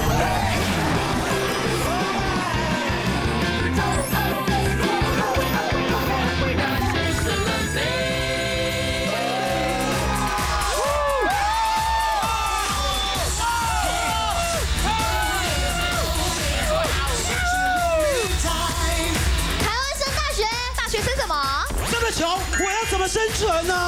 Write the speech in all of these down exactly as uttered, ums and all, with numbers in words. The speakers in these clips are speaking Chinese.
穷，我要怎么生存呢？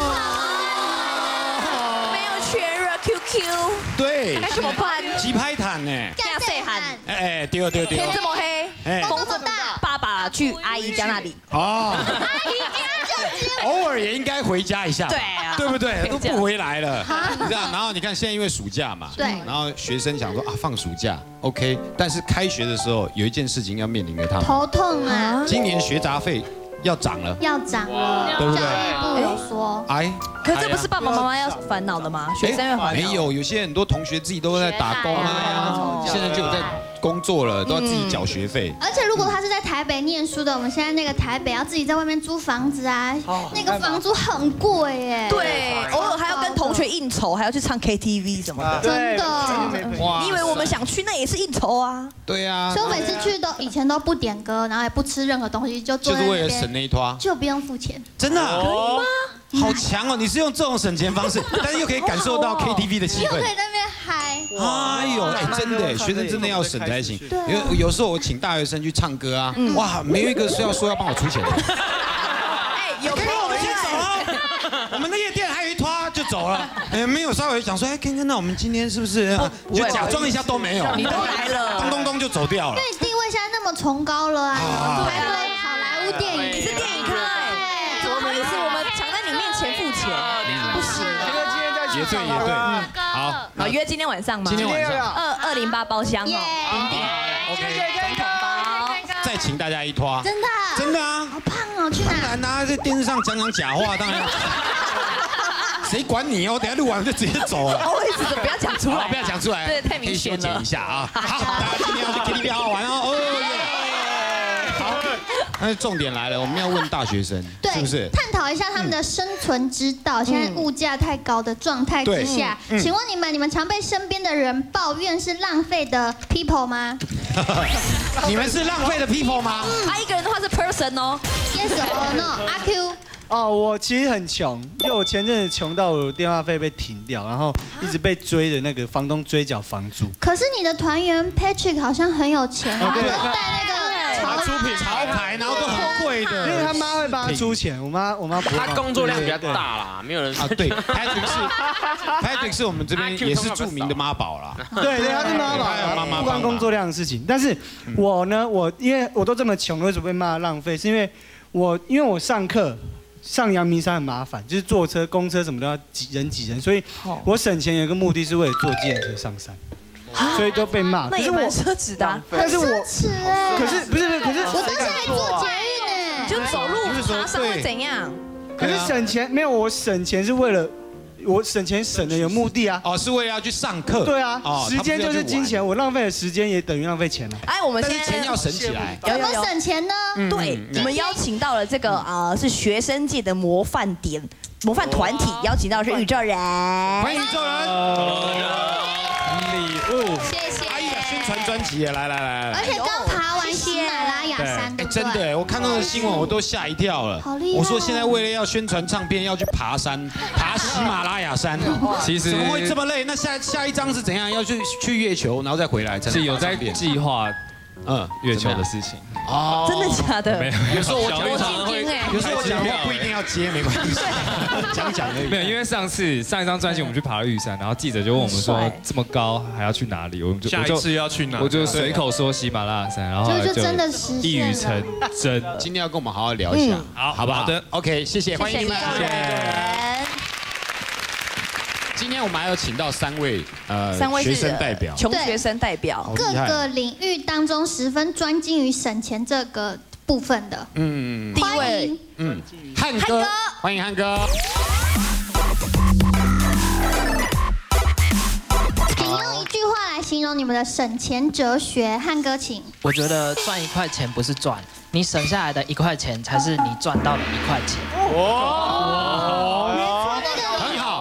没有全热 Q Q， 对， 该怎么办？ 急拍毯呢？ 干岁寒， 哎哎，丢丢丢， 天这么黑，风这么大，爸爸去阿姨家那里。 哦， 阿姨家就偶尔也应该回家一下， 对啊， 对不对？都不回来了，你知道？然后你看现在因为暑假嘛， 对， 然后学生想说啊放暑假 OK， 但是开学的时候有一件事情要面临给他们， 头痛啊， 今年学杂费。要涨了， 要涨了， 对不对？ 教育部有说， 哎，可这不是爸爸妈妈要烦恼的吗？学生要烦恼。 没有，有些很多同学自己都在打工啊，现在就有在工作了，都要自己缴学费。 而且如果他是在台北念书的，我们现在那个台北要自己在外面租房子啊，那个房租很贵耶。 对，偶尔还要跟同学应酬，还要去唱 K T V 什么的。 真的， 你以为我们想去，那也是应酬啊。 对啊。 所以我每次去都以前都不点歌，然后也不吃任何东西，就坐在那边。 就是为了省那一拖， 就不用付钱。 真的？ 可以吗？ 好强哦！你是用这种省钱方式，但是又可以感受到 K T V 的气氛， 又可以在那边嗨。 哎呦，哎，真的，学生真的要省才行。因为有时候我请大学生去唱歌啊，哇，没有一个是要说要帮我出钱的。 哎，有朋友先走啊！我们的夜店还有一拖就走了，哎，没有稍微想说，哎，看看那我们今天是不是就假装一下都没有？ 你都来了， 咚咚咚就走掉了。 因为地位现在那么崇高了啊，拍个好莱坞电影， 你是电影咖哎，怎么好意思？我们抢在你面前付钱，不行。 也对也对，好， 好约今天晚上吗？ 今天晚上二二零八包厢哦，零点 ，OK， 总统包， 再请大家一拖， 真的， 真的啊， 好胖哦，去哪？ 当然啦，在电视上讲讲假话，当然。谁管你哦？等下录完就直接走了。 我意思不要讲出来， 不要讲出来， 对，太明显了。 可以修剪一下啊。好，大家今天要去 K T V 好好玩哦。好，那重点来了，我们要问大学生，是不是？ 探讨一下他们的生存之道。现在物价太高的状态之下，请问你们，你们常被身边的人抱怨是浪费的 people 吗？ 你们是浪费的 people 吗？ 他一个人的话是 person 哦。 Yes or no？ 阿 Q。 哦，我其实很穷，因为我前阵子穷到我的电话费被停掉，然后一直被追的那个房东追缴房租。 可是你的团员 Patrick 好像很有钱，他都带那个潮出品潮牌，然后都很贵的， 因为他妈会帮他出钱，我妈我妈不会。 他工作量比较大啦，没有人啊。对 ，Patrick 是 Patrick 是我们这边也是著名的妈宝啦。 对对，他是妈宝，不关工作量的事情。但是我呢，我因为我都这么穷，为什么被骂浪费？是因为我因为我上课。上阳明山很麻烦，就是坐车、公车什么都要挤人挤人，所以我省钱有一个目的是为了坐计程车上山，所以都被骂。 那也蛮奢侈的， 但是我奢侈哎， 可是不是不是，可是我当时还坐捷运呢， 你就走路爬山会怎样？ 可是省钱没有，我省钱是为了。我省钱省的有目的啊！ 哦，是为了要去上课。 对啊，时间就是金钱，我浪费的时间也等于浪费钱了。 哎，我们现在钱要省起来， 怎么省钱呢？ 对，我们邀请到了这个呃是学生界的模范点模范团体，邀请到的是宇宙人， 欢迎宇宙人，礼物， 谢谢。 阿姨的宣传专辑，来来来来， 而且刚爬完喜马拉雅山，对， 真的，我看到的新闻我都吓一跳了。 好厉害！ 我说现在为了要宣传唱片，要去爬山，爬喜马拉雅山， 其实怎么会这么累？那下下一张是怎样？要去去月球，然后再回来？ 是有在计划，嗯，月球的事情。 哦，真的假的？ 没有，有时候我讲话会， 有时候我讲话不一定要接，没关系，讲讲而已。 没有，因为上次上一张专辑我们去爬了玉山，然后记者就问我们说这么高还要去哪里？我们就下一次要去哪？ 我就随口说喜马拉雅山，然后就真的实现一语成真。 今天要跟我们好好聊一下，好，好不好？好的 ，OK， 谢谢，欢迎你们，谢谢。今天我们还有请到三位呃学生代表， 穷学生代表， 各个领域当中十分专精于省钱这个部分的。 嗯， 第一位， 嗯，汉哥，欢迎汉哥。请用一句话来形容你们的省钱哲学，汉哥请。 我觉得赚一块钱不是赚，你省下来的一块钱才是你赚到的一块钱。 哦，很好。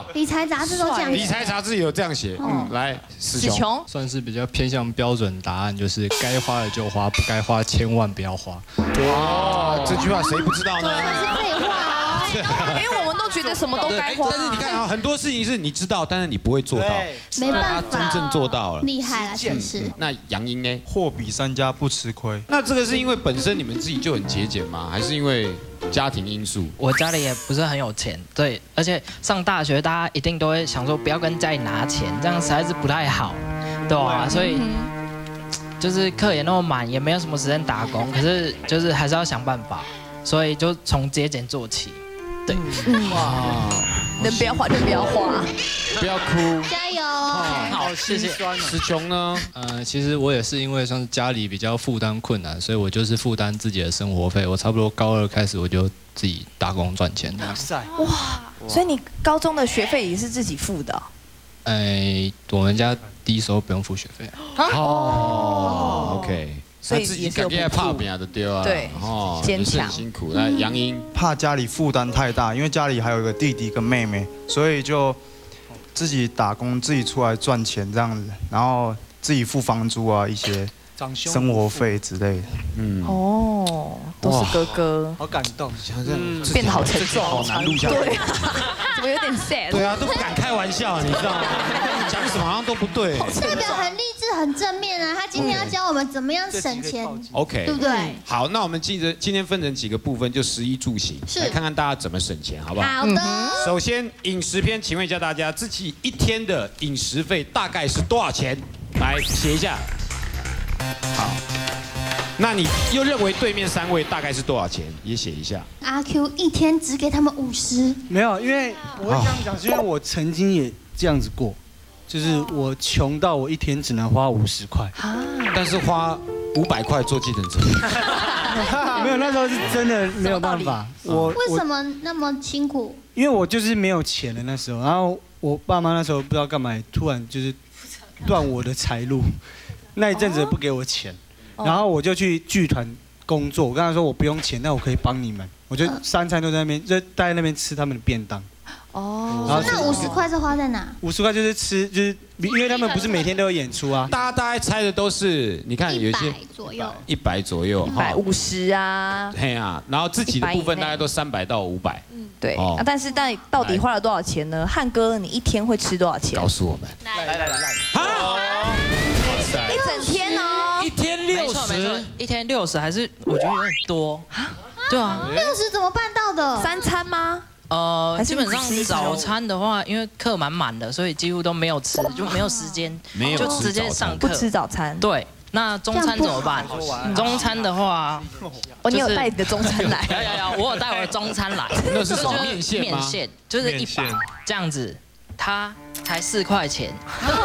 道？ 理财杂志都这样写。 理财杂志有这样写。嗯，来，史琼， 算是比较偏向标准答案，就是该花的就花，不该花千万不要花。 哇，这句话谁不知道呢？ 是废话哦。 因为我们都觉得什么都该花。 但是你看啊，很多事情是你知道，但是你不会做到。 没办法， 真正做到了， 厉害了，真是。 那杨英呢？ 货比三家不吃亏。 那这个是因为本身你们自己就很节俭吗？还是因为家庭因素？ 我家里也不是很有钱，对，而且上大学大家一定都会想说不要跟家里拿钱，这样实在是不太好，对啊，所以就是课也那么满，也没有什么时间打工，可是就是还是要想办法，所以就从节俭做起。对， 哇，能不要花就不要花， 不要哭， 加油！ 好，谢谢。 石琼呢？ 呃，其实我也是因为像是家里比较负担困难，所以我就是负担自己的生活费。我差不多高二开始我就自己打工赚钱。哇塞！哇，所以你高中的学费也是自己付的？ 哎，我们家第一时候不用付学费。 哦 ，OK。 所以自己感觉怕别的丢啊， 对， 哦， 坚强， 辛苦。来，杨英怕家里负担太大，因为家里还有一个弟弟跟妹妹，所以就自己打工，自己出来赚钱这样子，然后自己付房租啊，一些生活费之类的。 嗯，哦，都是哥哥， 好感动， 嗯，变得好沉重， 好难录下来。 对，怎么有点 sad？ 对啊，都不敢开玩笑，你知道吗？讲什么好像都不对。 代表很励志、很正面啊！他今天要教我们怎么样省钱 ，OK， 对不对？ 好，那我们记得今天分成几个部分，就食衣住行，来看看大家怎么省钱，好不好？ 好的。 首先，饮食篇，请问一下大家，自己一天的饮食费大概是多少钱？来写一下。好，那你又认为对面三位大概是多少钱？也写一下。 阿 Q 一天只给他们五十。 没有，因为我会这样讲，是因为我曾经也这样子过，就是我穷到我一天只能花五十块， 但是花五百块坐计程车。 没有，那时候是真的没有办法。我为什么那么辛苦？ 因为我就是没有钱了那时候，然后我爸妈那时候不知道干嘛，突然就是断我的财路。那一阵子不给我钱，然后我就去剧团工作。我跟他说我不用钱，那我可以帮你们，我就三餐都在那边，就待在那边吃他们的便当。 哦，那五十块是花在哪？ 五十块就是吃，就是因为他们不是每天都有演出啊。 大家大概猜的都是，你看有些一百左右， 一百左右， 一百五十啊。 嘿啊，然后自己的部分大概都三百到五百。 嗯，对。啊，但是但到底花了多少钱呢？汉哥，你一天会吃多少钱？ 告诉我们。 来来来来。 好。 一整天哦， 一天六十， 一天六十还是我觉得有点多。对啊， 六十怎么办到的？ 三餐吗？ 呃，基本上早餐的话，因为课满满的，所以几乎都没有吃，就没有时间，就直接上课不吃早餐。 对，那中餐怎么办？中餐的话， 哦，你有带你的中餐来？ 有有有，我有带我的中餐来。 那是什么面线吗？ 面线就是一把这样子，它才四块钱。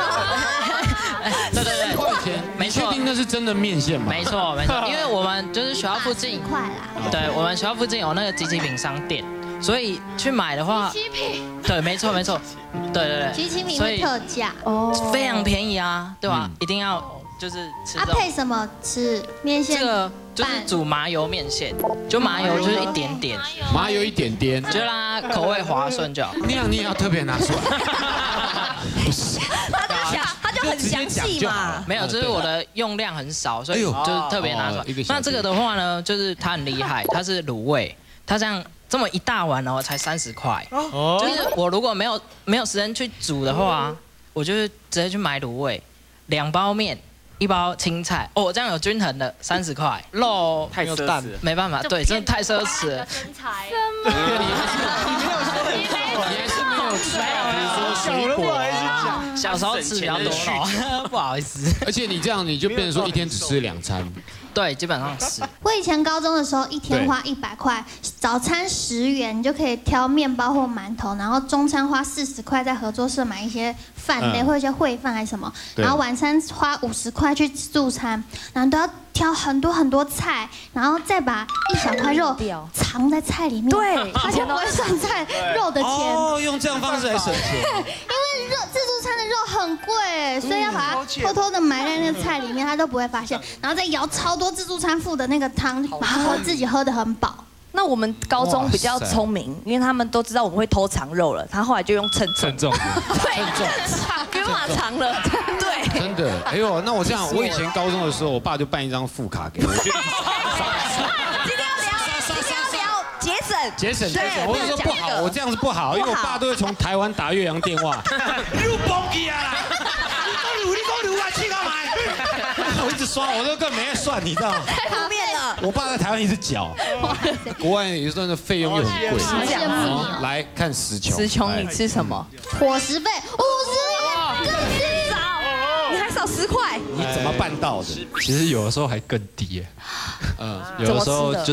对对对， 四块钱，没确定那是真的面线吗？ 没错没错，因为我们就是学校附近， 快啦。 对，我们学校附近有那个集齐品商店，所以去买的话， 集齐品， 对，没错没错，对对对， 集齐品会特价哦，非常便宜啊，对吧？一定要就是吃。 啊，配什么吃？面线？ 这个就是煮麻油面线，就麻油就是一点点， 麻油一点点， 就让它口味滑顺就好。 那样你也要特别拿出来。不是。 他就很详细嘛， 没有，就是我的用量很少，所以就是特别拿出来。那这个的话呢，就是它很厉害，它是卤味，它这样这么一大碗哦，才三十块。就是我如果没有没有时间去煮的话，我就是直接去买卤味，两包面，一包青菜，哦，这样有均衡的三十块。肉太奢侈了， 没办法，对，真的太奢侈了。 身材？ 什么？你还是你没有说，你还是没有吃啊？比如说水果啊。 小时候吃比较多咯，不好意思。 而且你这样，你就变成说一天只吃两餐。 对，基本上是。 我以前高中的时候，一天花一百块，早餐十元，你就可以挑面包或馒头，然后中餐花四十块，在合作社买一些饭类、嗯、或者一些烩饭还是什么，然后晚餐花五十块去自助餐，然后都要挑很多很多菜，然后再把一小块肉藏在菜里面， 对， 他就不会算菜肉的钱。 哦，用这样方式来省钱。 因为肉自助餐的肉很贵，所以要把它偷偷的埋在那个菜里面，他都不会发现，然后再舀超多自助餐附的那个汤，把它喝自己喝得很饱。 那我们高中比较聪明，因为他们都知道我们会偷藏肉了，他后来就用称重。 称重。 对，不用把藏了。对。 真的，哎呦，那我这样，我以前高中的时候，我爸就办一张副卡给我，就今天要聊，今天要聊节省。 节省节省，我就说不好，我这样子不好，因为我爸都会从台湾打岳阳电话，又崩起啊！你讲流，你讲流啊，去干嘛？我一直刷，我都根本没在算，你知道吗？ 太负面了。 我爸在台湾一直缴，国外有时候的费用又很贵。 羡慕你。 来看死穷， 死穷，你吃什么？ 伙食费五十，更少， 你还少十块。 你怎么办到的？ 其实有的时候还更低耶。 嗯， 有的时候就是，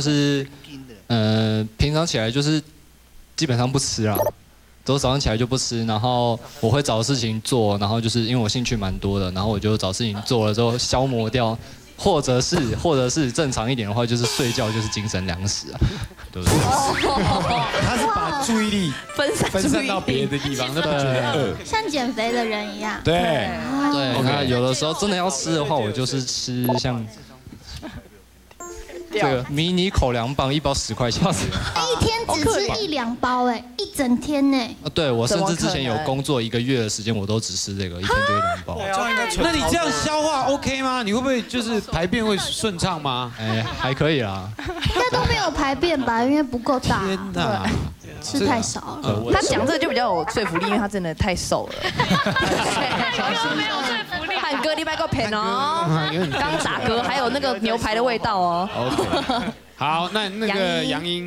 呃，平常起来就是基本上不吃啊。都早上起来就不吃，然后我会找事情做，然后就是因为我兴趣蛮多的，然后我就找事情做了之后消磨掉，或者是或者是正常一点的话，就是睡觉就是精神粮食啊，对不对？ 他是把注意力分散分散到别的地方，那不觉得饿？ 像减肥的人一样。 对对，那有的时候真的要吃的话，我就是吃像。这个迷你口粮棒一包十块钱， 一天只吃一两包哎，一整天呢。 啊，对我甚至之前有工作一个月的时间，我都只吃这个，一天就一两包。 那你这样消化 OK 吗？你会不会就是排便会顺畅吗？ 哎，还可以啦。 应该都没有排便吧，因为不够大。 天哪， 吃太少了。 他讲这个就比较有说服力，因为他真的太瘦了。 没有说服力。 汉哥，你别给我骗哦，刚打嗝，还有那个牛排的味道哦。 OK， 好，那那个杨英，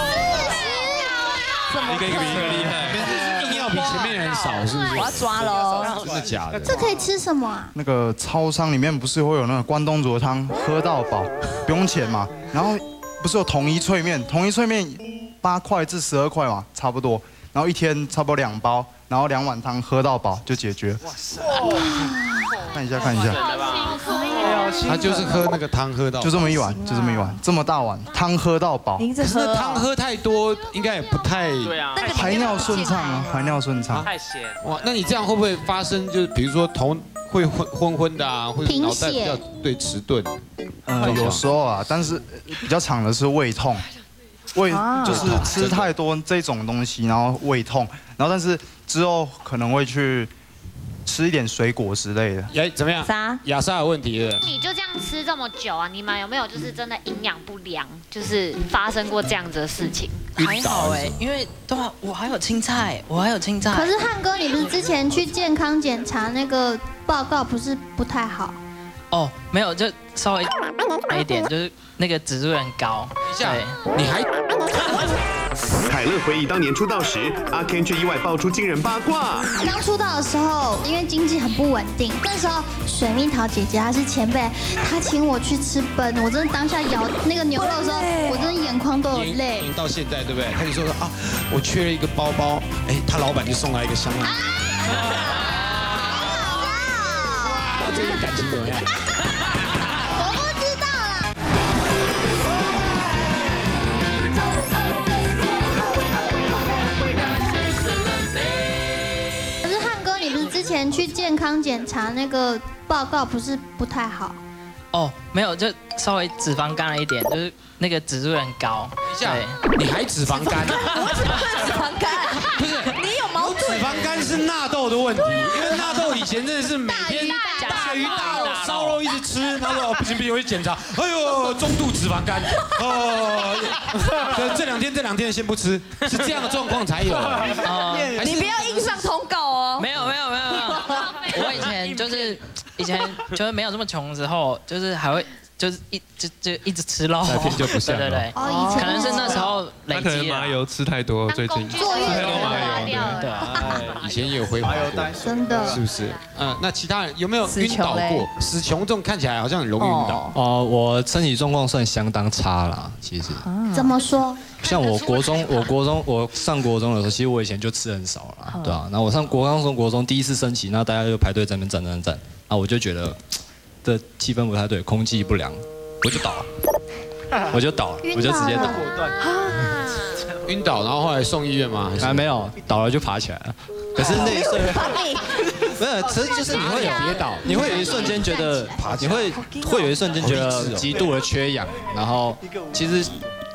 一个一个比一个厉害，硬要比前面人少，是不是？ 我要抓喽！ 真的假的？ 这可以吃什么啊？ 那个超商里面不是会有那个关东煮的汤，喝到饱，不用钱嘛。然后不是有统一脆面，统一脆面八块至十二块嘛，差不多。然后一天差不多两包，然后两碗汤喝到饱就解决。哇塞！看一下看一下， 他就是喝那个汤喝到， 就这么一碗，就这么一碗，这么大碗汤喝到饱。 您这喝汤喝太多，应该也不太对啊， 排尿顺畅啊，排尿顺畅。 太咸。 哇，那你这样会不会发生就是比如说头会昏昏昏的啊，或者脑袋比较对迟钝？ 呃，有时候啊，但是比较长的是胃痛。胃就是吃太多这种东西，然后胃痛，然后但是之后可能会去吃一点水果之类的。 哎，怎么样？ 啥？ 亚莎有问题了。 你就这样吃这么久啊？你们有没有就是真的营养不良，就是发生过这样子的事情？ 还好哎，因为对啊，我还有青菜，我还有青菜。 可是汉哥，你不是之前去健康检查那个报告不是不太好？ 哦，没有，就稍微一点，就是那个指数很高。 等一下，你还？ 凯乐回忆当年出道时，阿 Ken 却意外爆出惊人八卦。 刚出道的时候，因为经济很不稳定，那时候水蜜桃姐姐她是前辈，她请我去吃奔，我真的当下咬那个牛肉的时候，我真的眼眶都有泪。 到现在对不对？他就说啊，我缺了一个包包，哎，他老板就送来一个香奈儿。这个感情怎么样？ 我不知道啦。可是汉哥，你不是之前去健康检查那个报告不是不太好？ 哦，没有，就稍微脂肪肝了一点，就是那个指数很高。 等一下，你还脂肪肝？ 我怎么会脂肪肝？ 不是， 你有毛病。脂肪肝是纳豆的问题，因为纳豆以前真的是每天大鱼大肉、烧肉一直吃，他说哦不行不行，我去检查，哎呦中度脂肪肝，哦，这两天这两天先不吃，是这样的状况才有。 你不要硬上通告哦。 没有没有没有没有，我以前就是以前就是没有这么穷的时候，就是还会。就是一就就一直吃肉， 就不像对对对， 哦， 可能是那时候累积了。 他可能麻油吃太多，最近吃太多麻油， 对啊， 以前也有挥发过， 真的， 是不是？嗯，那其他人有没有晕倒过？死穷这种看起来好像很容易晕倒。 哦，我身体状况算相当差啦，其实。 怎么说？ 像我国中，我国中我上国中的时候，其实我以前就吃很少啦，对啊。然后我上国刚从国中第一次升旗，那大家就排队在那边站站站，啊，我就觉得。这气氛不太对，空气不良，我就倒了，我就倒了，我就直接倒。 晕倒，然后后来送医院吗？ 还没有，倒了就爬起来了。可是那一瞬间，没有，其实就是你会有跌倒，你会有一瞬间觉得，你会会有一瞬间觉得极度的缺氧，然后其实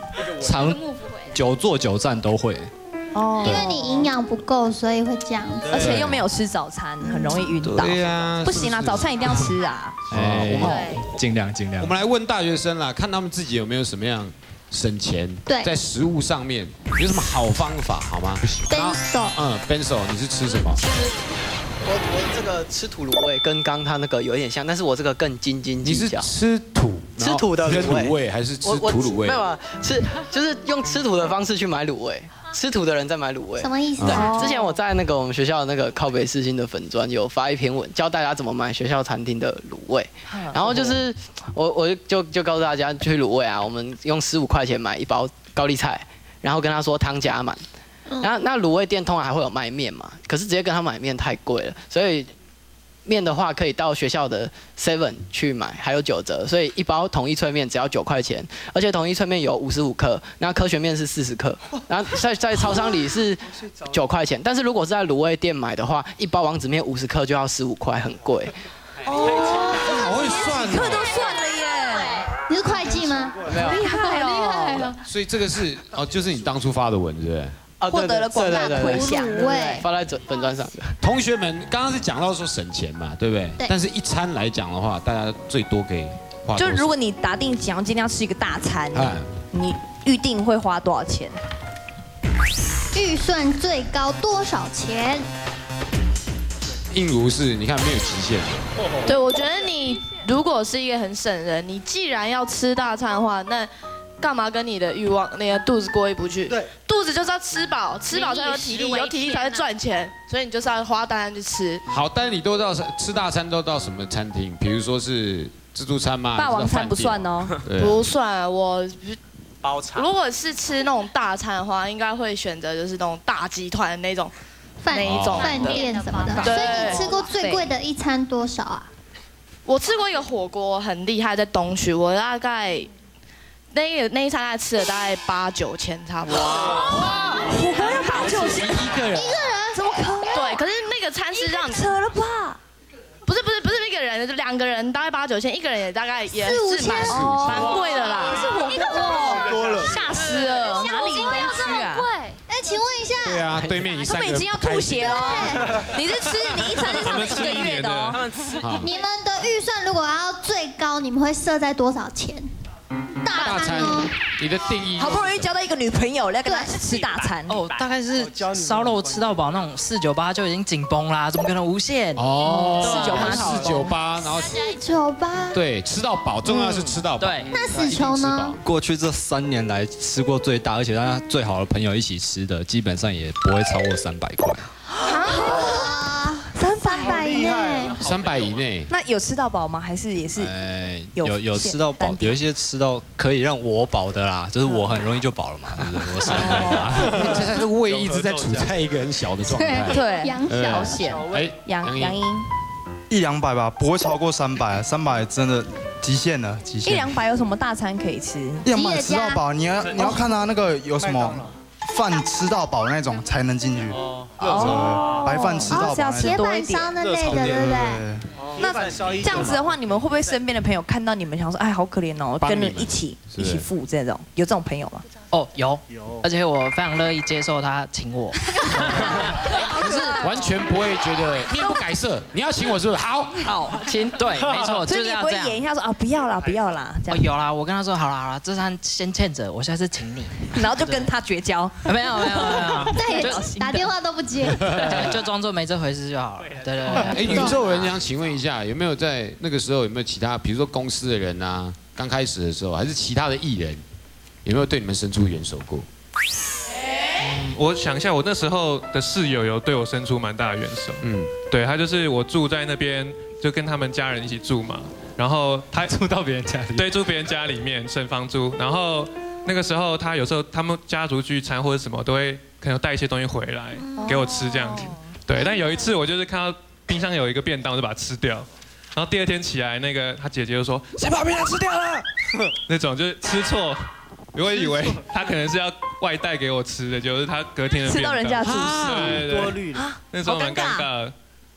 常久坐久站都会。 哦， 因为你营养不够，所以会这样子， 而且又没有吃早餐，很容易晕倒。 对呀， 不行啦，早餐一定要吃啊。 哎，我们尽量尽量。 我们来问大学生啦，看他们自己有没有什么样省钱， 对， 在食物上面有什么好方法，好吗 ？Benso， 嗯 ，Benso， 你是吃什么？ 我我这个吃土卤味跟刚他那个有一点像，但是我这个更斤斤计较。 你是吃土吃土的卤味，还是吃土卤味？ 没有啊，吃就是用吃土的方式去买卤味。吃土的人在买卤味， 什么意思？ 对，之前我在那个我们学校的那个靠北世新的粉专有发一篇文，教大家怎么买学校餐厅的卤味。然后就是我我就就告诉大家去卤味啊，我们用十五块钱买一包高丽菜，然后跟他说汤加满。然后那卤味店通常还会有卖面嘛，可是直接跟他买面太贵了，所以面的话可以到学校的 Seven 去买，还有九折，所以一包统一脆面只要九块钱，而且统一脆面有五十五克，那科学面是四十克，然后在在超商里是九块钱，但是如果是在卤味店买的话，一包王子面五十克就要十五块，很贵。 哦，好会算， 克都算了耶！ 你是会计吗？ 没有， 厉害哦！ 所以这个是哦，就是你当初发的文，对不对？ 获得了广大回响，对， 发在本专上的。 同学们，刚刚是讲到说省钱嘛，对不对？ 对。 但是一餐来讲的话，大家最多可以花。 就如果你打定想要今天要吃一个大餐，你预定会花多少钱？ 预算最高多少钱？ 硬如是，你看没有极限的。 对，我觉得你如果是一个很省人，你既然要吃大餐的话，那干嘛跟你的欲望、那个肚子过意不去？对，肚子就是要吃饱，吃饱才有体力，有体力才会赚钱，所以你就是要花大餐去吃。 好，但是你都到吃大餐都到什么餐厅？比如说是自助餐吗？ 霸王餐不算哦， 不算。我包场。 如果是吃那种大餐的话，应该会选择就是那种大集团的那种。 饭一种饭店什么的，所以你吃过最贵的一餐多少啊？ 我吃过一个火锅很厉害，在东区，我大概那个那一餐大概吃了大概八九千差不多。 哇！火锅要八九千一个人？ 一个人怎么可能？ 对，可是那个餐是让扯了吧？ 不是不是不是一个人，两个人大概八九千，一个人也大概也是蛮蛮贵的啦。 是火锅多了，吓死了！ 哪里东区啊？ 哎，请问一下， 对啊，对面一他们已经要吐血了。你是吃你一餐是他们一个月的哦。 你们的预算如果要最高，你们会设在多少钱？大餐哦。 你的定义。 好不容易交到一个女朋友，要跟她吃大餐。 哦，大概是烧肉吃到饱那种四九八就已经紧绷啦，怎么可能无限？ 哦， 四九八四九八，然后四九八。 对，吃到饱，重要是吃到饱。 对。 那死囚呢？ 过去这三年来吃过最大，而且大家最好的朋友一起吃的，基本上也不会超过三百块。 啊，三百以内。 三百以内。 那有吃到饱吗？还是也是？ 呃，有有吃到饱，有一些吃到可以让我饱的啦，就是我很容易就饱了嘛，对不对？我少嘛。 现在这个胃一直在处在一个很小的状态。 对， 养小险。 哎， 杨杨英。 一两百吧，不会超过三百，三百真的极限了，极限。 一两百有什么大餐可以吃？ 一两百吃到饱，你要你要看他那个有什么饭吃到饱那种才能进去。哦，白饭吃到饱那种。 铁板烧那类的，对不对？ 那这样子的话，你们会不会身边的朋友看到你们想说，哎，好可怜哦，跟人一起一起付这种，有这种朋友吗？ 哦，有有，而且我非常乐意接受他请我， 可是完全不会觉得面不改色，你要请我是不是？好， 好，请对，没错， 所以你不会演一下说啊，不要啦，不要啦，这样。 有啦，我跟他说好啦好啦，这餐先欠着，我下次请你， 然后就跟他绝交。 没有没有没有， 再也打电话都不接， 就装作没这回事就好了。对对对。 哎，宇宙人想请问一下，有没有在那个时候有没有其他，比如说公司的人啊，刚开始的时候，还是其他的艺人？有没有对你们伸出援手过？ 嗯，我想一下，我那时候的室友有对我伸出蛮大的援手。嗯，对他就是我住在那边，就跟他们家人一起住嘛。然后他住到别人家里， 对，住别人家里面省房租。然后那个时候他有时候他们家族聚餐或者什么，都会可能带一些东西回来给我吃这样子。对，但有一次我就是看到冰箱有一个便当，我就把它吃掉。然后第二天起来，那个他姐姐就说：“谁把便当吃掉了？”那种就是吃错。我以为他可能是要外带给我吃的，就是他隔天的吃到人家住宿， 对对对，那时候蛮尴尬的。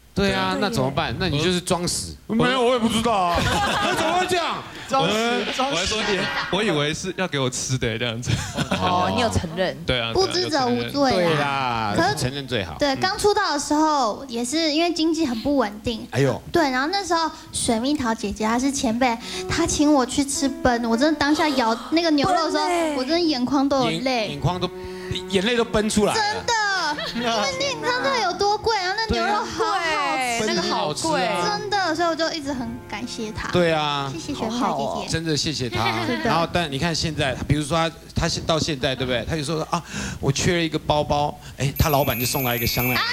对啊，那怎么办？那你就是装死。没有，我也不知道啊。那怎么会这样？ 装死，我还说我以为是要给我吃的这样子。 哦，你有承认？ 对啊， 不知者无罪。 对啦，可是承认最好。 对，刚出道的时候也是因为经济很不稳定。 哎呦。 对，然后那时候水蜜桃姐姐她是前辈，她请我去吃奔，我真的当下咬那个牛肉的时候，我真的眼眶都有泪， 眼眶都眼泪都奔出来。 真的。因为你知道那个有多贵，然后那牛肉好好吃， 那个好贵， 真的，所以我就一直很感谢他。 对啊， 谢谢水蜜桃姐姐， 真的谢谢他。然后，但你看现在，比如说他，他到现在对不对？他就说啊，我缺了一个包包，哎，他老板就送来一个香奈儿。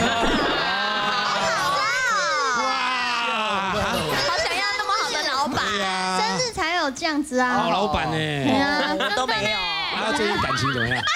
哇，好想要那么好的老板， 生日才有这样子啊。 好老板呢， 都没有。 他最近感情怎么样？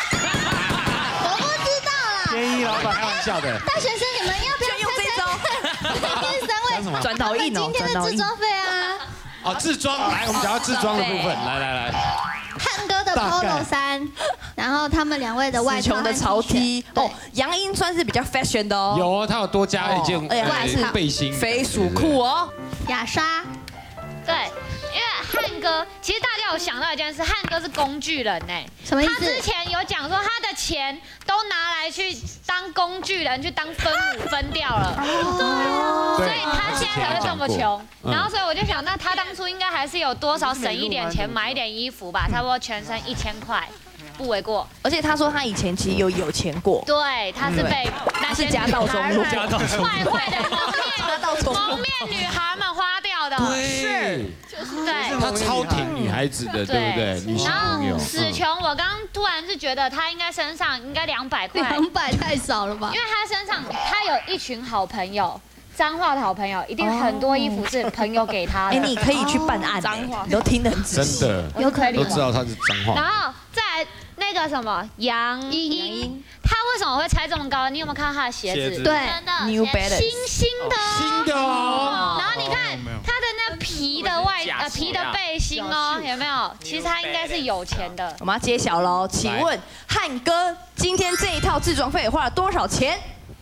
便宜老板， 开玩笑的。 大学生，你们要不要用这招？ 今天三位转导印哦， 今天的自装费啊。 哦，自装，来，我们讲到自装的部分，来来来。 汉哥的 polo 衫，然后他们两位的外套的潮 T， 哦，杨英算是比较 fashion 的哦。 有哦，他有多加了一件背心， 飞鼠裤哦。 雅莎， 对。因为汉哥，其实大家有想到一件事，汉哥是工具人呢。 什么意思？ 他之前有讲说他的钱都拿来去当工具人，去当分母分掉了。哦。所以他现在才会这么穷。然后所以我就想，那他当初应该还是有多少省一点钱买一点衣服吧，差不多全身一千块。不为过， 而且他说他以前其实有有钱过， 对，他是被那些家道中落、 坏坏的蒙面女孩们花掉的， 是， 就是对， 他超挺女孩子的，对不对？女性朋友。 史琼，我刚刚突然是觉得他应该身上应该两百块， 两百太少了吧？ 因为他身上他有一群好朋友。彰化的好朋友一定很多衣服是朋友给他的。 哎，你可以去办案，你都听得很仔细， 真的， 有可能都知道他是彰化。 然后再来那个什么杨英，他为什么会猜这么高？你有没有看到他的鞋子？ 对， 真的，新新的， 新的哦。 然后你看他的那皮的外呃皮的背心哦，有没有？其实他应该是有钱的。 我们要揭晓喽，请问汉哥今天这一套自装费花了多少钱？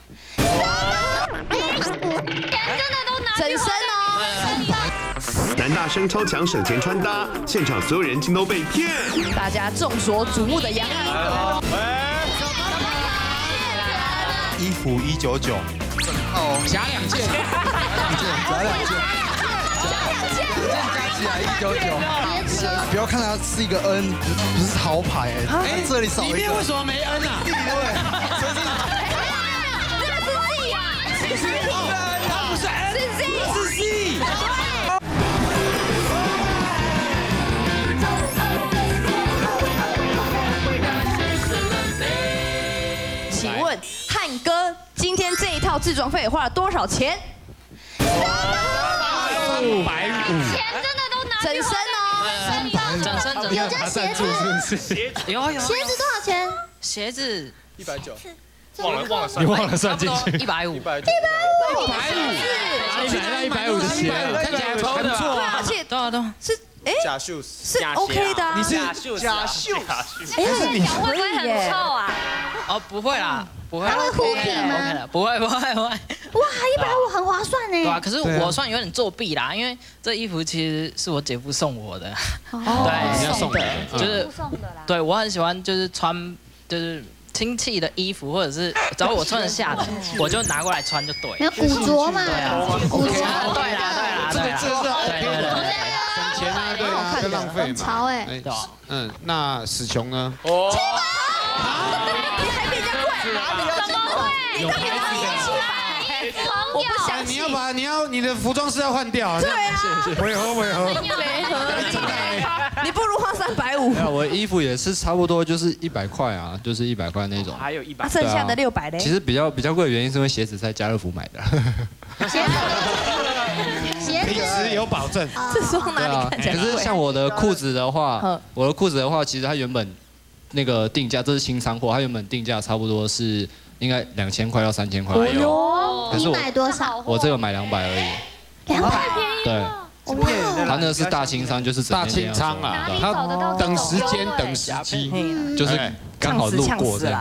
真的都拿整身哦！ 男大生超强省钱穿搭，现场所有人竟都被骗。 大家众所瞩目的杨英， 衣服一九九，整套夹两件， 夹两件，夹两件，加起来一九九。不要看它是一个 N， 不是潮牌哎，这里少一个。 里面为什么没 N 啊？ 对，所以是它不是 N， 是 C。 请问汉哥今天这一套自装费花了多少钱？ 三百五。 钱真的都拿整身哦， 整身整身。 有加鞋子， 鞋子有有。 鞋子多少钱？ 鞋子一百九。 忘了忘了算， 你忘了算进去， 一百五，一百五， 一百五， 你买那一百五的鞋，看起来还不错啊。 而且多少多少是哎， 假秀是 OK 的。 你是假秀， 哎，你会不会很臭啊？ 哦，不会啦，不会。 它会呼鼻吗？ 不会不会不会。哇， 一百五很划算呢。 对啊，可是我算有点作弊啦，因为这衣服其实是我姐夫送我的。对， 你要送的， 就是对我很喜欢，就是穿就是。亲戚的衣服，或者是只要我穿得下的，我就拿过来穿就对。 有古着嘛？ 对啊， 古着。 对啦，对啦，对啦， 这个是 OK 的，省钱啊，对啊，不浪费嘛。 潮哎。 嗯，那史琼呢？哦。 你还比人家贵？怎么会？你当年是七百，我不相信。 你要把你要你的服装是要换掉。 对啊。 违和违和。 违和。你不如花三百五。 没有，我衣服也是差不多就是一百块啊，就是一百块那种。 还有一百， 剩下的六百嘞。 其实比较比较贵的原因是因为鞋子在家乐福买的。 鞋子，鞋子品质有保证。 这双哪里看起来？ 可是像我的裤子的话，我的裤子的话，其实它原本那个定价，这是新仓货，它原本定价差不多是应该两千块到三千块。 哦，你买多少？ 我这个买两百而已。 两百？ 对。他那是大清仓，就是大清仓啊，他等时间等时机，就是刚好路过这样。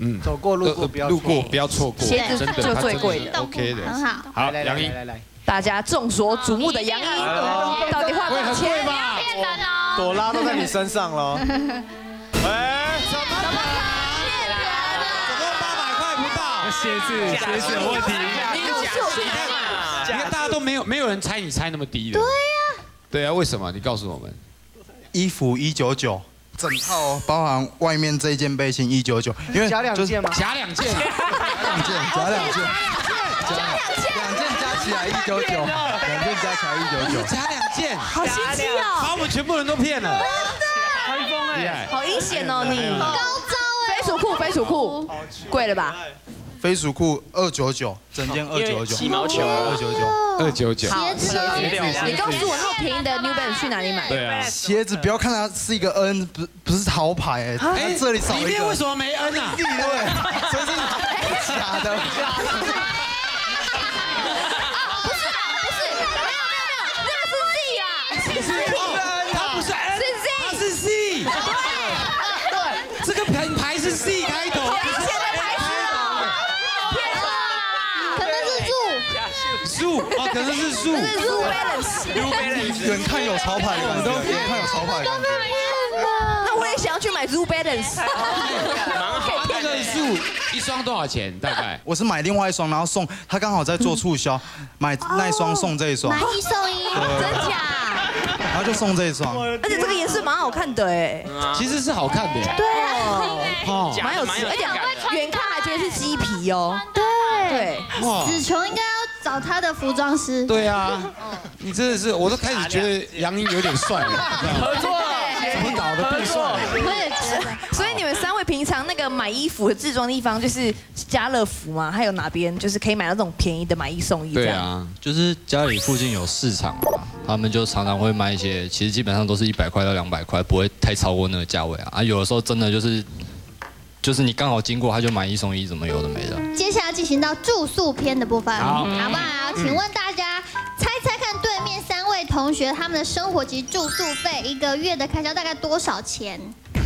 嗯，走过路过不要路过不要错过， 鞋子真的就最贵的 ，OK 的， 很好。 好， 来杨英， 来来， 大家众所瞩目的杨英，到底花多少钱？ 骗人哦！ 朵拉都在你身上喽。哎， 怎么可能？总共八百块不到。 鞋子鞋子有问题。 你看大家都没有没有人猜你猜那么低的。对呀。对啊，为什么？你告诉我们。 衣服一九九。 整套包含外面这一件背心一九九，因为夹两件吗？ 夹两件， 夹两件，夹两件，夹两件，两件加起来一九九，两件加起来一九九， 夹两件， 好心机哦！ 把我们全部人都骗了， 台风哎，好阴险哦你！ 高招哎！ 飞鼠裤，飞鼠裤，贵了吧？ 飞鼠裤二九九，整件二九九， 起毛球二九九， 二九九。 鞋子呢？你告诉我那么便宜的 New Balance 去哪里买？ 对啊， 鞋子不要看它是一个 N， 不不是潮牌哎，它这里少一个。 里面为什么没 N 啊？ 对，所以是假的。 不是啊，不是，没有没有没有，那个是 Z 啊， 是 N， 它不是 N， 是 Z， 它是 C。对，这个品牌是 C 开头。 树哦，可能是树。 这是 New Balance，New Balance， 远看有潮牌的感觉，远看有潮牌的感觉。 那我也想要去买 New Balance。 这个树一双多少钱？大概？ 我是买另外一双，然后送他刚好在做促销，买那一双送这一双。 买一送一， 真假？ 然后就送这一双。 而且这个颜色蛮好看的哎。 其实是好看的。 对啊，蛮有质，而且远看还觉得是鸡皮哦。对对， 子琼应该要找他的服装师。 对啊，你真的是，我都开始觉得杨英有点帅了。 合作， 怎么搞的变帅？ 我也觉得。所以你们三位平常那个买衣服制装的地方就是家乐福吗？还有哪边就是可以买到这种便宜的买一送一？ 对啊，就是家里附近有市场嘛，他们就常常会卖一些，其实基本上都是一百块到两百块，不会太超过那个价位啊。啊，有的时候真的就是。 就是你刚好经过，他就买一送一，怎么有的没的。 接下来进行到住宿篇的部分， 好， 好不好？请问大家猜猜看，对面三位同学他们的生活及住宿费一个月的开销大概多少钱？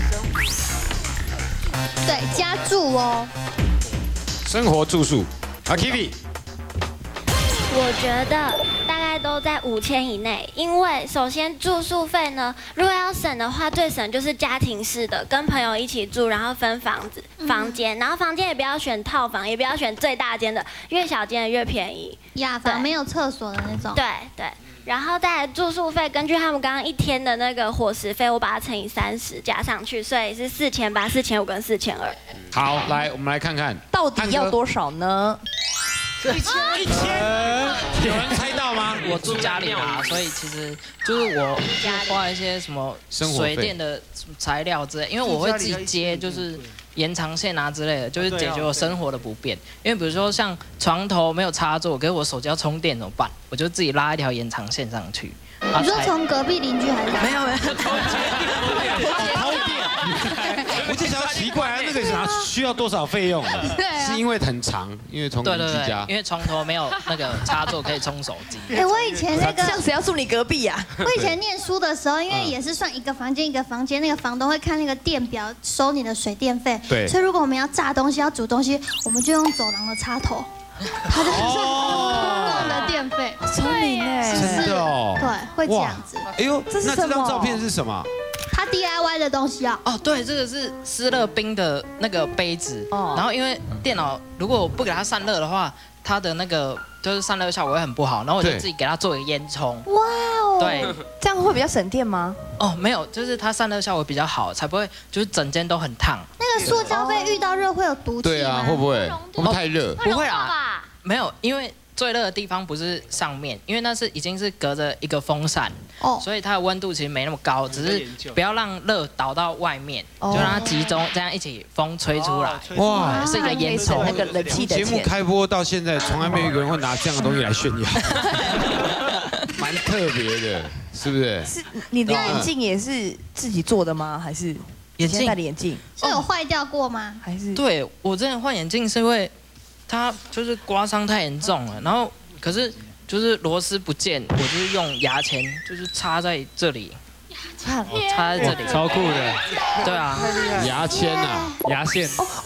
对，加住哦。 生活住宿，啊 ，Kiwi。 我觉得大概都在五千以内，因为首先住宿费呢，如果要省的话，最省就是家庭式的，跟朋友一起住，然后分房子、房间，然后房间也不要选套房，也不要选最大间的，越小间的越便宜。 雅房没有厕所的那种。 对对，然后再来住宿费，根据他们刚刚一天的那个伙食费，我把它乘以三十加上去，所以是四千八、四千五跟四千二。 好，来我们来看看到底要多少呢？ 一千一千，有人猜到吗？ 我住家里嘛，所以其实就是我就花一些什么水电的材料之类，因为我会自己接就是延长线啊之类的，就是解决我生活的不便。因为比如说像床头没有插座，可是我手机要充电怎么办？我就自己拉一条延长线上去。 你说从隔壁邻居还是？ 没有没有， 偷电。我就想要奇怪啊，那个啥需要多少费用？ 对， 是因为很长，因为从邻居家， 因为床头没有那个插座可以充手机。 哎，我以前那个像谁要住你隔壁呀？ 我以前念书的时候，因为也是算一个房间一个房间，那个房东会看那个电表收你的水电费。 对。 所以如果我们要炸东西要煮东西，我们就用走廊的插头。 它就是公共的电费， 聪明哎， 真的哦， 对，会这样子。 哎呦，那这张照片是什么？ 他 D I Y 的东西啊。 哦，对，这个是斯乐冰的那个杯子，然后因为电脑如果我不给它散热的话，它的那个就是散热效果会很不好，然后我就自己给它做一个烟囱。 哇哦， 对， 这样会比较省电吗？ 哦，没有，就是它散热效果比较好，才不会就是整间都很烫。 那个塑胶杯遇到热会有毒气吗？ 对啊，会不会？会不会太热？ 不会啦，没有，因为最热的地方不是上面，因为那是已经是隔着一个风扇，哦，所以它的温度其实没那么高，只是不要让热导到外面，就让它集中，这样一起风吹出来。哇，是一个烟囱， 那个冷气的节目开播到现在，从来没有一个人会拿这样的东西来炫耀，蛮特别的，是不是？ 是你的眼镜也是自己做的吗？还是眼镜戴的眼镜是有坏掉过吗？ 还是？ 对我之前换眼镜是因为它就是刮伤太严重了，然后可是就是螺丝不见，我就是用牙签就是插在这里，插在这里， 超酷的， 对啊， 牙签啊， 牙线。 哦哦，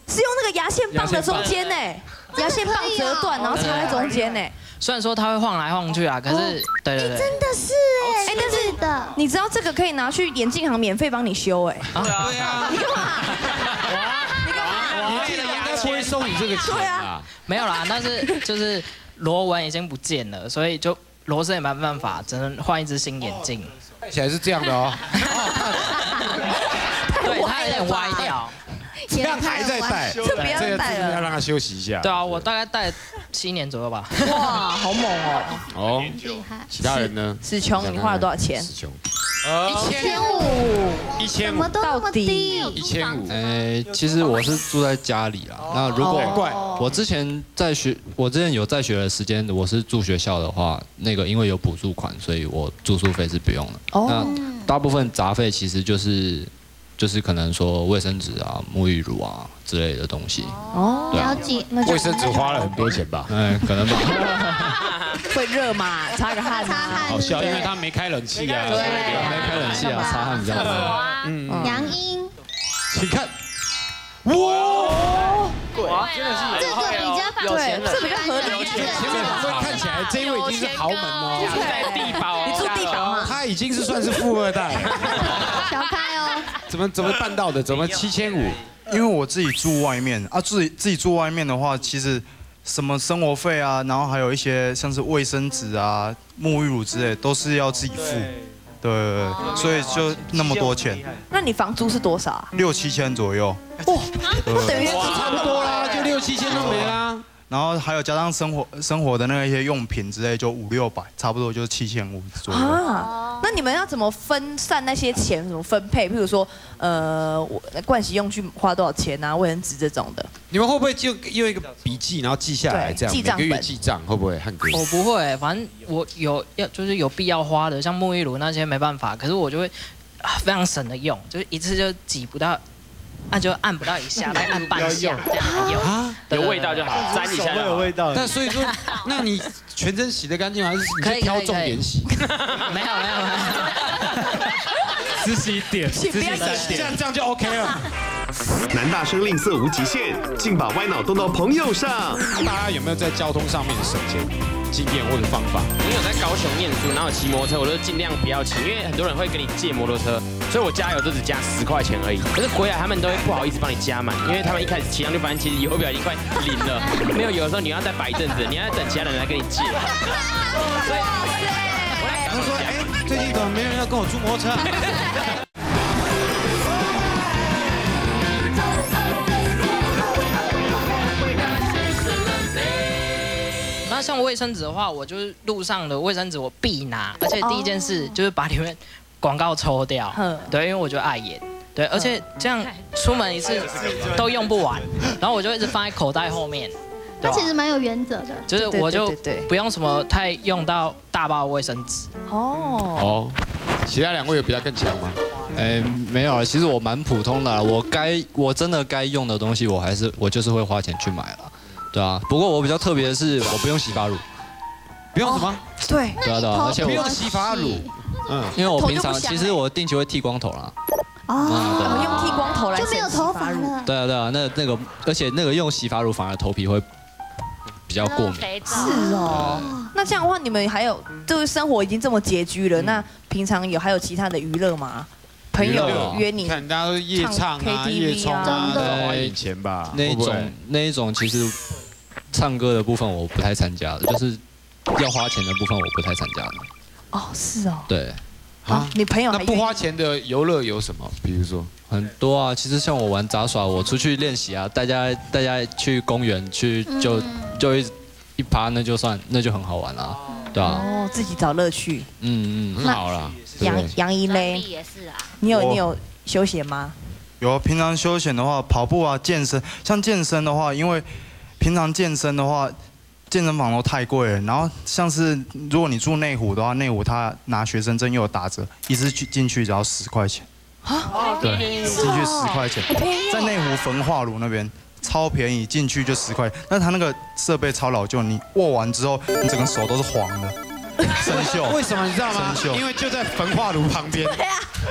是用那个牙线棒的中间呢，牙线棒折断，然后插在中间呢。 虽然说它会晃来晃去啊，可是对对对， 真的是哎，哎，但是的， 你知道这个可以拿去眼镜行免费帮你修哎。 对啊，对啊。 你干嘛？ 你干嘛？眼镜行应该不会收你这个钱啊。 没有啦，但是就是螺纹已经不见了，所以就螺丝也没办法，只能换一只新眼镜。 看起来是这样的哦。 对，它有点歪掉。 这样还在戴， 这不要戴了， 要让他休息一下。 对啊，我大概戴七年左右吧。 哇，好猛哦！ 哦，其他人呢？ 史琼，你花了多少钱？ 史琼， 一千五， 一千五， 怎么都那么低？ 一千五。 哎，其实我是住在家里啦。那如果我之前在学，我之前有在学的时间，我是住学校的话，那个因为有补助款，所以我住宿费是不用的。那大部分杂费其实就是。就是可能说卫生纸啊、沐浴乳啊之类的东西。 哦， 了解。 卫生纸花了很多钱吧？ 嗯，可能吧。 会热嘛？擦个汗。擦汗。 好笑，因为他没开冷气啊。 对， 没开冷气啊，擦汗比较多。 嗯。杨英， 请看。哇！ 哇，真的是这个比较有钱人，这比较合理。 前面看起来这一位已经是豪门哦， 住在地堡， 你住地堡吗？ 他已经是算是富二代。 小开哦。 怎么怎么办到的？怎么七千五？ 因为我自己住外面啊，自己自己住外面的话，其实什么生活费啊，然后还有一些像是卫生纸啊、沐浴乳之类，都是要自己付。对，所以就那么多钱。 那你房租是多少啊？ 六七千左右。 哇，那等于差不多啦，就六七千都没啦。 然后还有加上生活生活的那一些用品之类，就五六百，差不多就是七千五左右。 啊，那你们要怎么分散那些钱？怎么分配？譬如说，呃，我盥洗用具花多少钱啊？卫生纸这种的。 你们会不会就用一个笔记，然后记下来，这样每个月记账？会不会？汉哥？ 我不会，反正我有要就是有必要花的，像沐浴乳那些没办法，可是我就会非常省的用，就是一次就挤不到。那就按不到一下，来按半下，这样用啊， 有味道就好，沾一下会有味道。 但所以说，那你全身洗得干净还是你挑重点洗？ 没有没有没有， 只洗点， 只洗点，这样这样就 OK 了。 男大生吝啬无极限，竟把歪脑动到朋友上。 大家有没有在交通上面省钱经验或者方法？ 你有在高雄念书，然后骑摩托车，我都尽量不要骑，因为很多人会跟你借摩托车，所以我加油都只加十块钱而已。可是回来他们都会不好意思帮你加满，因为他们一开始骑上就发现其实油表已经快零了，没有油的时候你要再摆一阵子，你要等其他人来跟你借。所以， 他说：“哎，最近怎么没人要跟我租摩托车？” 那像卫生纸的话，我就是路上的卫生纸我必拿，而且第一件事就是把里面广告抽掉。对，因为我就爱眼。对，而且这样出门一次都用不完，然后我就一直放在口袋后面。 它其实蛮有原则的， 就是我就不用什么太用到大包卫生纸。 哦。 哦。其他两位有比他更强吗？ 哎，没有了。其实我蛮普通的，我该我真的该用的东西，我还是我就是会花钱去买了。对啊，不过我比较特别的是，我不用洗发乳， 不用什么？ 对， 对啊对啊，而且我不用洗发乳， 嗯，因为我平常其实我定期会剃光头啦。 哦，用剃光头来就没有头发了。 对啊对啊，那那个而且那个用洗发乳反而头皮会比较过敏。 是哦，那这样的话，你们还有就是生活已经这么拮据了，那平常有还有其他的娱乐吗？朋友约你， 看大家都夜唱啊、夜冲啊，花点钱吧。 那一种那一种其实唱歌的部分我不太参加的，就是要花钱的部分我不太参加的。 哦，是哦。 对。 啊，你朋友那不花钱的游乐有什么？比如说很多啊，其实像我玩杂耍，我出去练习啊，大家大家去公园去就就一一趴，那就算那就很好玩啦，对啊。 哦，自己找乐趣。 嗯嗯， 很好啦。 杨杨一嘞，也是啊。你有你有休闲吗？ 有，平常休闲的话，跑步啊、健身。像健身的话，因为平常健身的话，健身房都太贵了。然后像是如果你住内湖的话，内湖他拿学生证又有打折，一次去进去只要十块钱。啊？对，进去十块钱，在内湖焚化炉那边超便宜，进去就十块。但是他那个设备超老旧，你握完之后，你整个手都是黄的。生锈？ 为什么你知道吗？因为就在焚化炉旁边。 对啊，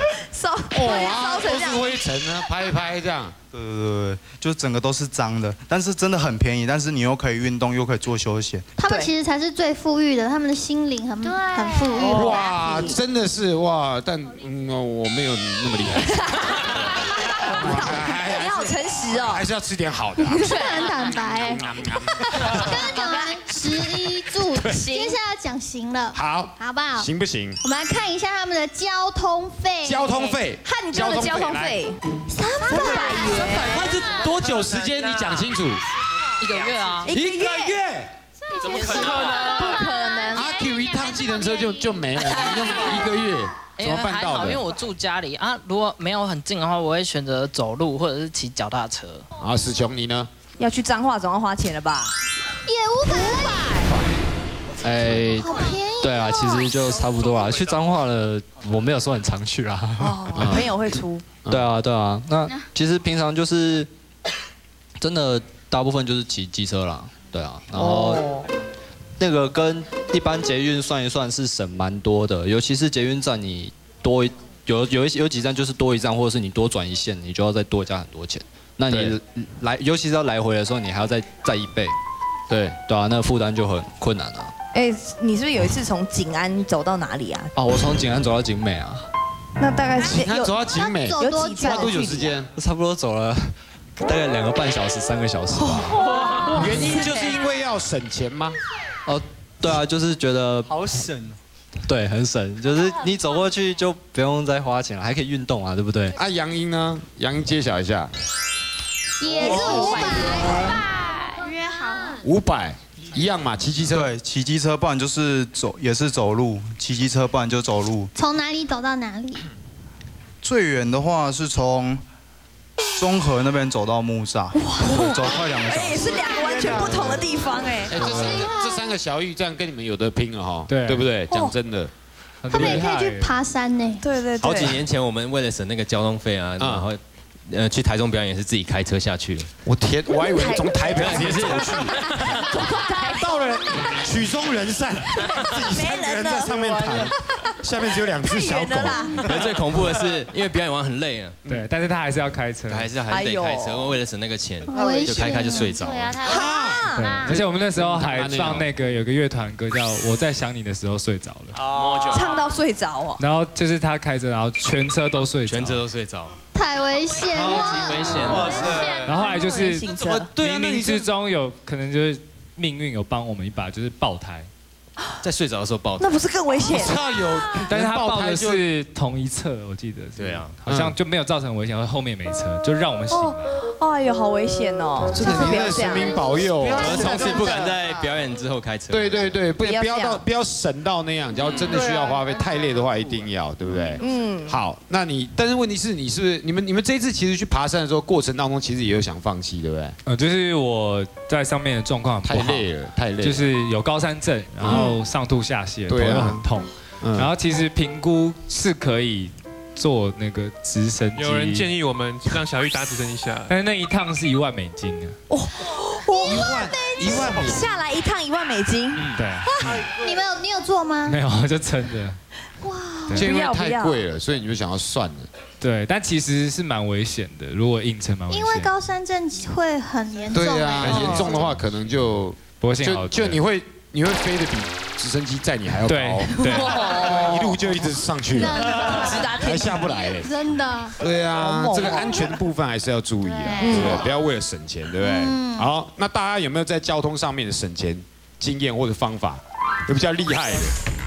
烧， 哇，都是灰尘啊，拍一拍这样。 对对对，就整个都是脏的，但是真的很便宜，但是你又可以运动，又可以做休闲。 他们其实才是最富裕的，他们的心灵很很富裕。 哇，真的是哇，但嗯，我没有那么厉害。 你好诚实哦， 还是要吃点好的。 是很坦白。刚刚讲完食衣住行，接下来讲行了。 好， 好不好？ 行不行？ 我们来看一下他们的交通费。 交通费， 汉州的交通费三百元。 那是多久时间？你讲清楚。 一个月啊。 一个月？ 怎么可能？ 不可能。 阿 Q 一趟计程车就就没了，你用一个月。怎么办到的？ 因为我住家里啊，如果没有很近的话，我会选择走路或者是骑脚踏车。 啊，史琼你呢？ 要去彰化总要花钱了吧？ 也五百。 哎， 好便宜。 对啊，其实就差不多啦。去彰化了，我没有说很常去啦。 哦，朋友会出。 对啊，对啊。那其实平常就是真的大部分就是骑机车啦。对啊，然后。那个跟一般捷运算一算是省蛮多的，尤其是捷运站你多有有一有几站就是多一站，或者是你多转一线，你就要再多加很多钱。那你来，尤其是要来回的时候，你还要再再一倍。对对啊，那负担就很困难啊。 哎，你是不是有一次从景安走到哪里啊？ 哦，我从景安走到景美啊。 那大概是他走到景美有几花多久时间？ 差不多走了大概两个半小时、三个小时吧。 原因就是因为要省钱吗？ 哦，对啊，就是觉得好省哦。 对，很省，就是你走过去就不用再花钱了，还可以运动啊，对不对？ 啊，杨英呢？杨英揭晓一下。 也是五百，约好。 五百，一样嘛，骑机车。 对，骑机车，不然就是走，也是走路。骑机车，不然就走路。 从哪里走到哪里？ 最远的话是从中和那边走到木栅，走快两个小时。 也是两个完全不同的地方哎。 这这三个小玉这样跟你们有得拼了哈， 对对不对？讲真的， 他们也可以去爬山呢。 对对对。 好几年前我们为了省那个交通费啊，然后呃去台中表演也是自己开车下去。 我天，我还以为从台北直接走去，到了曲终人散，自己三个人在上面弹，下面只有两只小狗。 可是最恐怖的是，因为表演完很累啊， 对，但是他还是要开车， 还是还是得开车，为了省那个钱，就开开就睡着。 对，而且我们那时候还放那个有个乐团歌叫《我在想你的时候睡着了》， 唱到睡着哦。 然后就是他开车，然后全车都睡着， 全车都睡着。 太危险了， 超级危险！哇塞！ 然后后来就是冥冥之中有可能就是命运有帮我们一把，就是爆胎， 在睡着的时候爆胎， 那不是更危险？ 有， 但是他爆的是同一侧，我记得。 对啊， 好像就没有造成危险，后面没车，就让我们醒了。 哎呦，好危险哦！ 真的，你的神明保佑， 我们从此不敢在表演之后开车。 对对对，不不要到不要省到那样，只要真的需要花费，太累的话一定要，对不对？嗯。好，那你但是问题是你是不是你们你们这一次其实去爬山的时候，过程当中其实也有想放弃，对不对？ 呃，就是我在上面的状况太累了，太累， 就是有高山症，然后上吐下泻，头又很痛，然后其实评估是可以。坐那个直升机， 有人建议我们让小玉搭直升机下来， 但是那一趟是一万美金啊！ 哦， 一万一万美金下来一趟一万美金， 嗯，对。 你们有你有做吗？ 没有，就撑着。 哇， 就因为太贵了，所以你就想要算了。 对，但其实是蛮危险的，如果硬撑蛮危险。 因为高山症会很严重。 对啊，很严重的话可能就不会幸好就就你会。你会飞得比直升机载你还要高， 对， 一路就一直上去了，还下不来嘞。 真的。 对啊，这个安全部分还是要注意啊，对不对？不要为了省钱，对不对？好，那大家有没有在交通上面的省钱经验或者方法，有比较厉害的？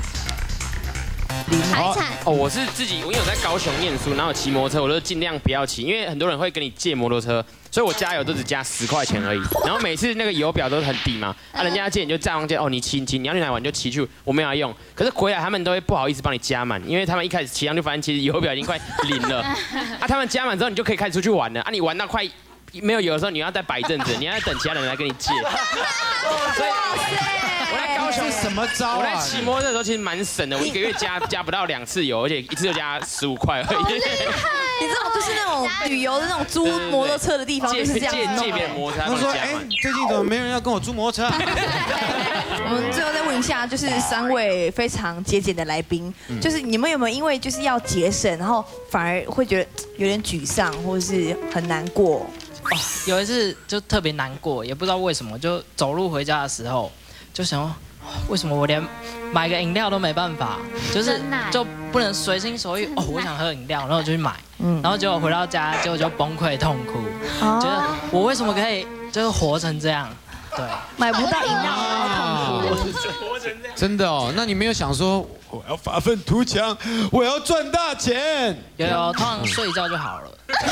财产哦，我是自己，因为我在高雄念书，然后骑摩托车，我都尽量不要骑，因为很多人会跟你借摩托车，所以我加油都只加十块钱而已。然后每次那个油表都很低嘛，啊，人家借你就再往借，哦，你骑骑，你要去哪玩就骑去，我没有要用。可是回来他们都会不好意思帮你加满，因为他们一开始骑上就发现其实油表已经快零了，啊，他们加满之后你就可以开始出去玩了，啊，你玩到快没有油的时候，你要再摆一阵子，你要再等其他人来跟你借。所以我在高雄是什么招啊？ 我在骑摩托车的时候其实蛮省的，我一个月加加不到两次油，而且一次就加十五块而已。 你知道就是那种旅游的那种租摩托车的地方就是这样借弄。 借别人摩托车， 他说：“哎，最近怎么没人要跟我租摩托车啊？” 我们最后再问一下，就是三位非常节俭的来宾，就是你们有没有因为就是要节省，然后反而会觉得有点沮丧，或者是很难过？ 哦，有一次就特别难过，也不知道为什么，就走路回家的时候，就想说，为什么我连买个饮料都没办法，就是就不能随心所欲哦，我想喝饮料，然后我就去买，然后结果回到家，结果就崩溃痛哭，觉得我为什么可以就是活成这样？对， 买不到饮料， 啊，真的哦？那你没有想说我要发愤图强，我要赚大钱？ 有有，通常睡一觉就好了。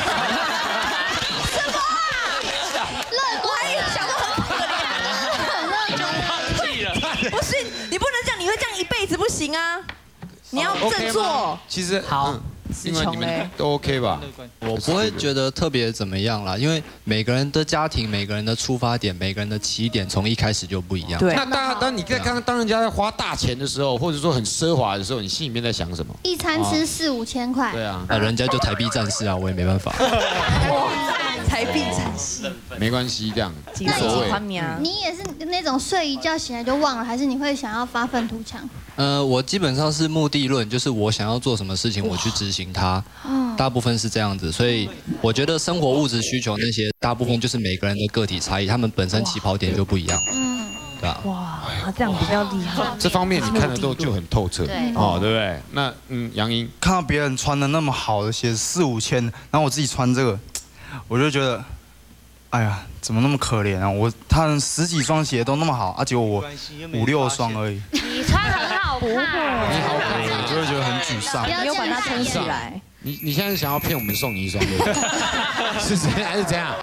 什么啊？我还以为想到很可怜， 忘记了。 不是，你不能这样，你会这样一辈子不行啊！你要振作。 其实好。 因为你们都 OK 吧？ 我不会觉得特别怎么样啦，因为每个人的家庭、每个人的出发点、每个人的起点，从一开始就不一样。 对。那当当你在刚刚当人家在花大钱的时候，或者说很奢华的时候，你心里面在想什么？ 一餐吃四五千块。 对啊。 啊，人家就台币战士啊，我也没办法。 哇，台币战士。 没关系，这样无所谓。 你也是那种睡一觉醒来就忘了，还是你会想要发愤图强？ 呃，我基本上是目的论，就是我想要做什么事情，我去执行它。大部分是这样子，所以我觉得生活物质需求那些，大部分就是每个人的个体差异，他们本身起跑点就不一样。嗯，对吧？ 哇，这样比较厉害。 这方面你看的都就很透彻， 对， 哦，对不对？那嗯，杨英看到别人穿的那么好的鞋，四五千，然后我自己穿这个，我就觉得，哎呀，怎么那么可怜啊？我他们十几双鞋都那么好，而且我五六双而已。 你穿很好看， 你好看， 我就会觉得很沮丧。 没有把它撑起来。 你你现在是想要骗我们送你一双，对不对？是这样还是这样？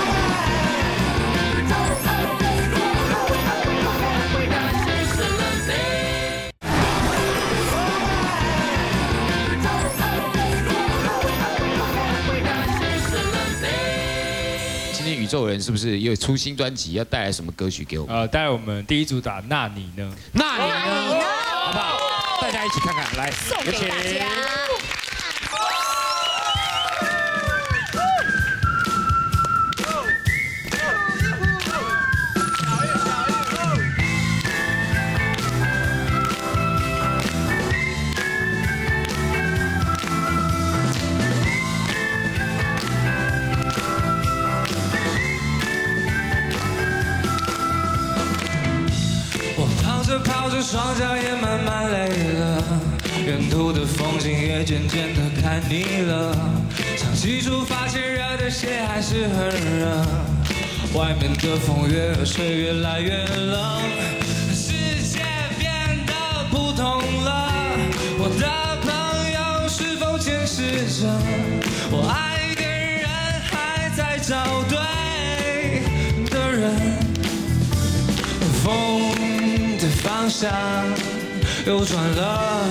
今天宇宙人是不是又出新专辑？要带来什么歌曲给我们？ 呃，带来我们第一主打《那你呢》。 那你呢？好不好？大家一起看看，来， 送给大家。 跑着双脚也慢慢累了，沿途的风景也渐渐的看腻了。想起出发前热的鞋还是很热，外面的风越热水越来越冷，世界变得不同了。我的朋友是否监视着我爱的人，还在找对的人？风方向右转了，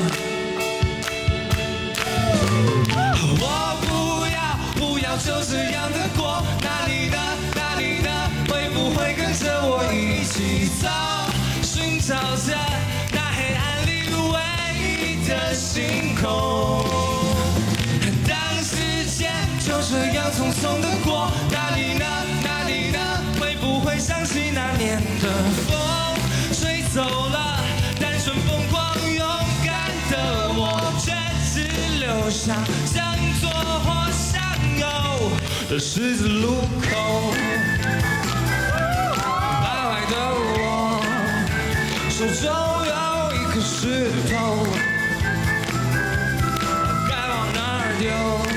我不要不要就这样的过，那你呢？那你呢？会不会跟着我一起走，寻找着那黑暗里唯一的星空？当时间就这样匆匆的过，那你呢？那你呢？会不会想起那年的风？吹走了单纯疯狂勇敢的我，却只留下向左或向右的十字路口。徘徊的我，手中有一颗石头，该往哪儿丢？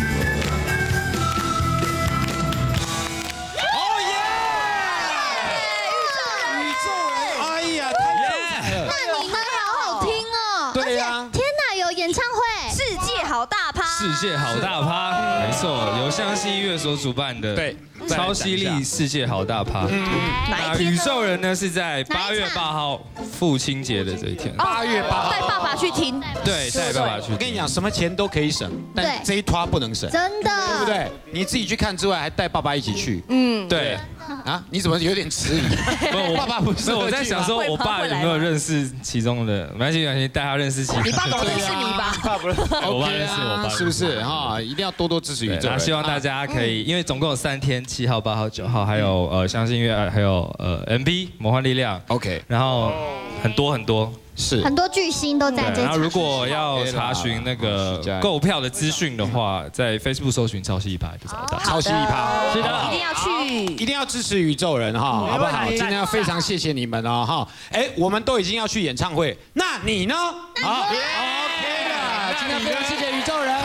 世界好大趴，没错，由湘西音乐所主办的对超犀利世界好大趴。那宇宙人呢是在八月八号父亲节的这一天。 八月八号带爸爸去听。 对，带爸爸去。 我跟你讲，什么钱都可以省，但这一拖不能省。 真的。 对不对？你自己去看之外，还带爸爸一起去。 嗯， 对。 啊？你怎么有点迟疑？爸爸不是。 我在想说，我爸有没有认识其中的？没关系，没关系，带他认识其中。 你爸懂认识你吧？ 爸不认识，我爸认识我爸， 是不是？哈，一定要多多支持宇宙人。 希望大家可以，因为总共有三天，七号、八号、九号，还有呃相信音乐，还有呃 M V 魔幻力量 ，OK， 然后很多很多。 是很多巨星都在这。 然后如果要查询那个购票的资讯的话，在 Facebook 搜寻超戏一趴就找得到。 超戏一趴， 是的，一定要去， 一定要支持宇宙人哈，好不好？今天要非常谢谢你们哦哈。哎，我们都已经要去演唱会，那你呢？好 ，OK 了，今天非常谢谢宇宙人。